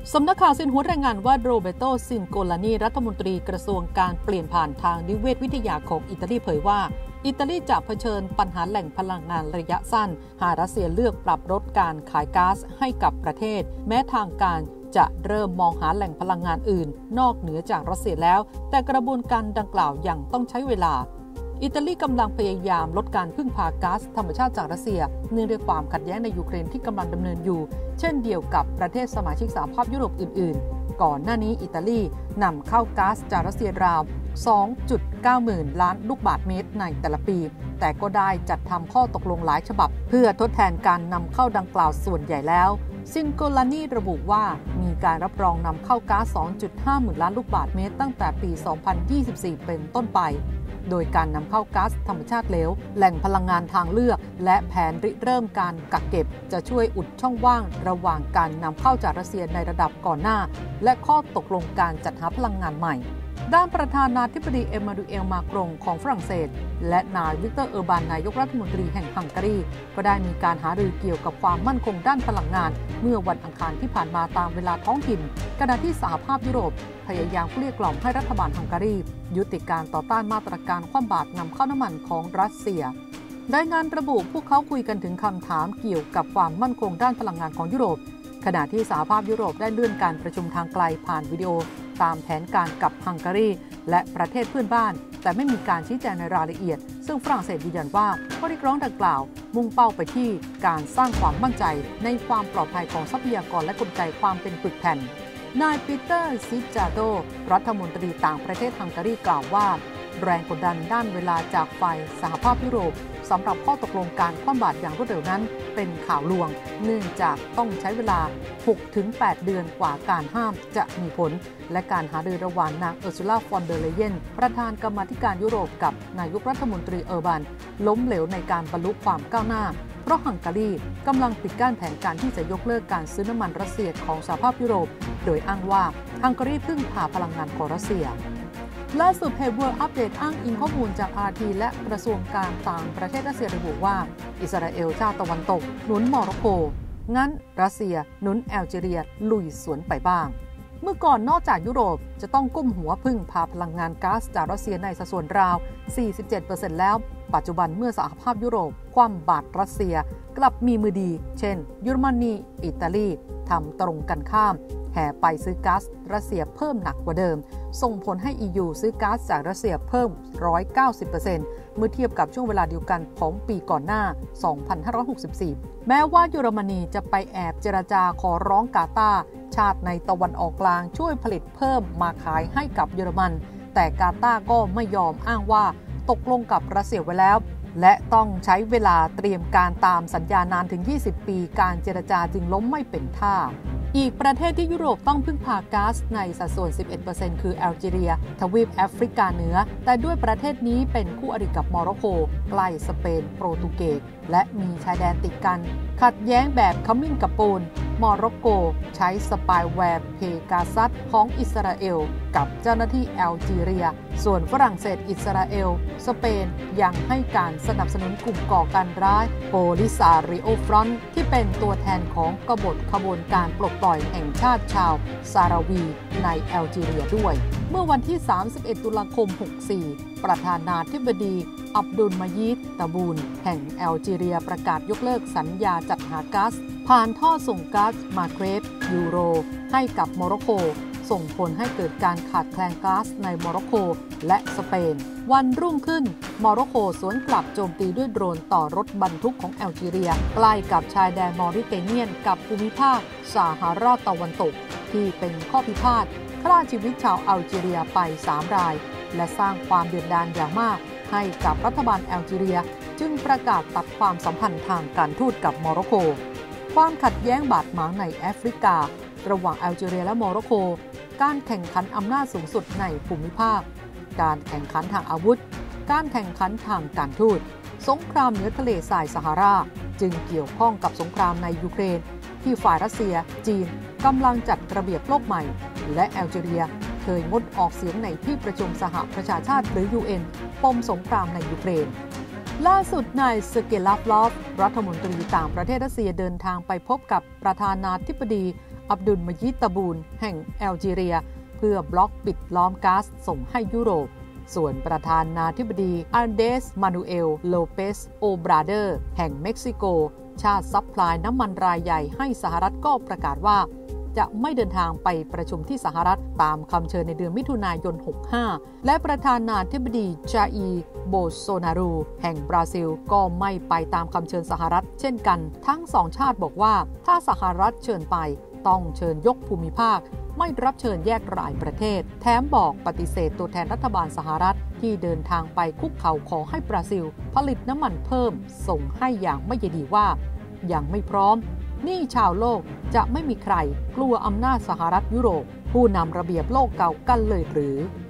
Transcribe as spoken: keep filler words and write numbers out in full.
สำนักข่าวซินหัวรายงานว่าโรเบโต ซินโกลานีรัฐมนตรีกระทรวงการเปลี่ยนผ่านทางนิเวศวิทยาของอิตาลีเผยว่าอิตาลีจะเผชิญปัญหาแหล่งพลังงานระยะสั้นหากรัสเซียเลือกปรับลดการขายก๊าซให้กับประเทศแม้ทางการจะเริ่มมองหาแหล่งพลังงานอื่นนอกเหนือจากรัสเซียแล้วแต่กระบวนการดังกล่าวยังต้องใช้เวลาอิตาลีกำลังพยายามลดการพึ่งพาก๊าซธรรมชาติจากรัสเซียเนื่องด้วยความขัดแย้งในยูเครนที่กำลังดำเนินอยู่เช่นเดียวกับประเทศสมาชิกสหภาพยุโรปอื่นๆก่อนหน้านี้อิตาลีนำเข้าก๊าซจากรัสเซียราว สองจุดเก้า หมื่นล้านลูกบาศก์เมตรในแต่ละปีแต่ก็ได้จัดทำข้อตกลงหลายฉบับเพื่อทดแทนการนำเข้าดังกล่าวส่วนใหญ่แล้วซินโกลานีระบุว่ามีการรับรองนำเข้าก๊าซ สองจุดห้า หมื่นล้านลูกบาศก์เมตรตั้งแต่ปี สองพันยี่สิบสี่ เป็นต้นไปโดยการนำเข้าก๊าซธรรมชาติเหลวแหล่งพลังงานทางเลือกและแผนริเริ่มการกักเก็บจะช่วยอุดช่องว่างระหว่างการนำเข้าจากรัสเซียในระดับก่อนหน้าและข้อตกลงการจัดหาพลังงานใหม่ด้านประธานาธิบดีเอมานูเอลมาครงของฝรั่งเศสและนายวิกเตอร์เออร์บานนายกรัฐมนตรีแห่งฮังการีก็ได้มีการหารือเกี่ยวกับความมั่นคงด้านพลังงานเมื่อวันอังคารที่ผ่านมาตามเวลาท้องถิ่นขณะที่สหภาพยุโรปพยายามเกลี้ยกล่อมให้รัฐบาลฮังการียุติการต่อต้านมาตรการคว่ำบาตรนำเข้าน้ำมันของรัสเซียรายงานระบุพวกเขาคุยกันถึงคำถามเกี่ยวกับความมั่นคงด้านพลังงานของยุโรปขณะที่สหภาพยุโรปได้เลื่อนการประชุมทางไกลผ่านวิดีโอตามแผนการกับฮังการีและประเทศเพื่อนบ้านแต่ไม่มีการชี้แจงในรายละเอียดซึ่งฝรั่งเศสยืนยันว่าข้อเรียกร้องดังกล่าวมุ่งเป้าไปที่การสร้างความมั่นใจในความปลอดภัยของทรัพยากรและกลไกความเป็นปึกแผ่นนายปีเตอร์ซิจาโดรัฐมนตรีต่างประเทศฮังการีกล่าวว่าแรงกดดันด้านเวลาจากฝ่ายสหภาพยุโรปสำหรับข้อตกลงการคว่ำบาตรอย่างรวดเร็วนั้นเป็นข่าวลวงเนื่องจากต้องใช้เวลา หกถึงแปด เดือนกว่าการห้ามจะมีผลและการหารือระหว่างนางเออร์ซูล่าฟอนเดอร์เลเยนประธานกรรมาธิการยุโรปกับนายกรัฐมนตรีเออร์บานล้มเหลวในการบรรลุความก้าวหน้าเพราะฮังการีกำลังปิดกั้นแผนการที่จะยกเลิกการซื้อน้ำมันรัสเซียของสหภาพยุโรปโดยอ้างว่าฮังการีพึ่งพาพลังงานของรัสเซียล่าสุดเพจ World Update อ้างอิงข้อมูลจาก อาร์ ที และกระทรวงการต่างประเทศรัสเซียระบุว่าอิสราเอลชาติตะวันตกหนุนโมร็อกโกงั้นรัสเซียหนุนแอลจีเรียลุยสวนไปบ้างเมื่อก่อนนอกจากยุโรปจะต้องก้มหัวพึ่งพาพลังงานก๊าซจากรัสเซียในสัดส่วนราว สี่สิบเจ็ดเปอร์เซ็นต์ แล้วปัจจุบันเมื่อสหภาพยุโรปคว่ำบาตรรัสเซียกลับมีมือดีเช่นเยอรมนีอิตาลีทำตรงกันข้ามแห่ไปซื้อก๊าซรัสเซียเพิ่มหนักกว่าเดิมส่งผลให้ อี ยู ซื้อก๊าซจากรัสเซียเพิ่ม หนึ่งร้อยเก้าสิบเปอร์เซ็นต์ เมื่อเทียบกับช่วงเวลาเดียวกันของปีก่อนหน้า สองพันห้าร้อยหกสิบสี่ แม้ว่าเยอรมนีจะไปแอบเจรจาขอร้องกาตาร์ชาติในตะวันออกกลางช่วยผลิตเพิ่มมาขายให้กับเยอรมันแต่กาตาร์ก็ไม่ยอมอ้างว่าตกลงกับรัสเซียไว้แล้วและต้องใช้เวลาเตรียมการตามสัญญานานถึงยี่สิบปีการเจรจาจึงล้มไม่เป็นท่าอีกประเทศที่ยุโรปต้องพึ่งพาก๊าซในสัดส่วน สิบเอ็ดเปอร์เซ็นต์ คือแอลจีเรียทวีปแอฟริกาเหนือแต่ด้วยประเทศนี้เป็นคู่อริกับโมร็อกโกใกล้สเปนโปรตุเกสและมีชายแดนติดกันขัดแย้งแบบขมิ้นกับปูนโมร็อกโกใช้สปายแวร์เพกาซัสของอิสราเอลกับเจ้าหน้าที่แอลจีเรียส่วนฝรั่งเศสอิสราเอลสเปนยังให้การสนับสนุนกลุ่มก่อการร้ายโพลิซาริโอฟรอนต์ที่เป็นตัวแทนของกบฏขบวนการปลดปล่อยแห่งชาติชาวซาราวีในแอลจีเรียด้วยเมื่อวันที่ สามสิบเอ็ด ตุลาคม หกสี่ ประธานาธิบดีอับดุลมายีด ตะบูนแห่งแอลจีเรียประกาศยกเลิกสัญญาจัดหาก๊าซผ่านท่อส่งก๊าซมาเกรบยูโรให้กับโมร็อกโกส่งผลให้เกิดการขาดแคลนก๊าซในโมร็อกโกและสเปนวันรุ่งขึ้นโมร็อกโกสวนกลับโจมตีด้วยโดรนต่อรถบรรทุกของแอลจีเรียใกล้กับชายแดนมอริเตเนียนกับภูมิภาคซาฮาราตะวันตกที่เป็นข้อพิพาทฆ่าชีวิตชาวแอลจีเรียไปสามรายและสร้างความเดือดดาลอย่างมากให้กับรัฐบาลแอลจีเรียจึงประกาศตัดความสัมพันธ์ทางการทูตกับโมร็อกโกความขัดแย้งบาดหมางในแอฟริการะหว่างแอลจีเรียและโมร็อกโกการแข่งขันอำนาจสูงสุดในภูมิภาคการแข่งขันทางอาวุธการแข่งขันทางการทูตสงครามเหนือทะเลทรายซาฮาราจึงเกี่ยวข้องกับสงครามในยูเครนที่ฝ่ายรัสเซียจีนกำลังจัดระเบียบโลกใหม่และแอลจีเรียเคยงดออกเสียงในที่ประชุมสหประชาชาติหรือ ยู เอ็น ปมสงครามในยูเครนล่าสุดนายเซอร์เกย์ ลาฟลอฟรัฐมนตรีต่างประเทศรัสเซียเดินทางไปพบกับประธานาธิบดีอับดุลมะญิด ตะบูนแห่งแอลจีเรียเพื่อบล็อกปิดล้อมก๊าซส่งให้ยุโรปส่วนประธานาธิบดีอันเดสมานูเอลโลเปสโอบราเดอร์แห่งเม็กซิโกชาติซัพพลายน้ำมันรายใหญ่ให้สหรัฐก็ประกาศว่าจะไม่เดินทางไปประชุมที่สหรัฐตามคำเชิญในเดือนมิถุนายน หกสิบห้า และประธานาธิบดีจาอีโบโซนารูแห่งบราซิลก็ไม่ไปตามคำเชิญสหรัฐเช่นกันทั้งสองชาติบอกว่าถ้าสหรัฐเชิญไปต้องเชิญยกภูมิภาคไม่รับเชิญแยกรายประเทศแถมบอกปฏิเสธตัวแทนรัฐบาลสหรัฐที่เดินทางไปคุกเข่าขอให้บราซิลผลิตน้ำมันเพิ่มส่งให้อย่างไม่ยินดีว่ายังไม่พร้อมนี่ชาวโลกจะไม่มีใครกลัวอำนาจสหรัฐยุโรปผู้นำระเบียบโลกเก่ากันเลยหรือ